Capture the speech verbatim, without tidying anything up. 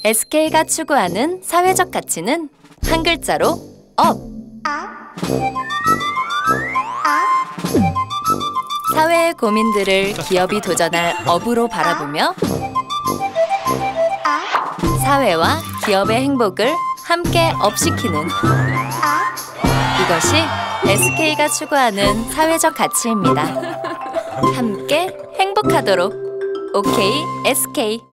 에스케이가 추구하는 사회적 가치는 한 글자로 업! 사회의 고민들을 기업이 도전할 업으로 바라보며 사회와 기업의 행복을 함께 업시키는 이것이 에스케이가 추구하는 사회적 가치입니다. 함께 행복하도록 오케이 에스케이